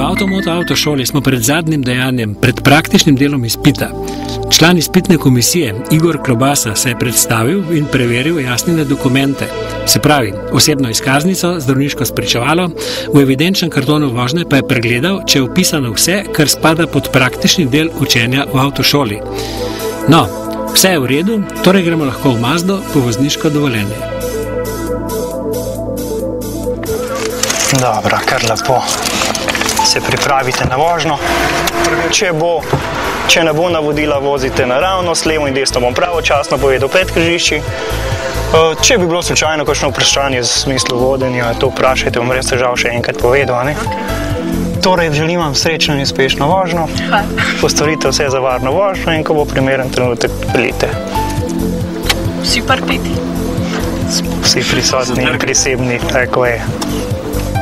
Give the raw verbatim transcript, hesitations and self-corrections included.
Avtomoto avtošoli smo pred zadnjim dejanjem, pred praktičnim delom izpita. Član izpitne komisije Igor Klobasa se je predstavil in preveril jasnine dokumente. Se pravi, osebno izkaznico, zdravniško spričevalo, v evidenčnem kartonu vožnje pa je pregledal, če je vpisano vse, kar spada pod praktični del učenja v avtošoli. No, vse je v redu, torej gremo lahko v Mazdo po vozniško dovoljenje. Dobro, kar lepo se pripravite na vožnjo. Če, bo, če ne bo navodila, vozite naravnost, levo in desno bom pravočasno povedal pred križišči. Če bi bilo slučajno kakšno vprašanje v smislu vodenja, to vprašajte, bom res težav še enkrat povedal. Ne? Torej, želim vam srečno in uspešno vožnjo. Postorite vse za varno vožnjo in ko bo primeren trenutek, peljite. Vsi prpiti. Vsi prisotni in prisebni, tako je.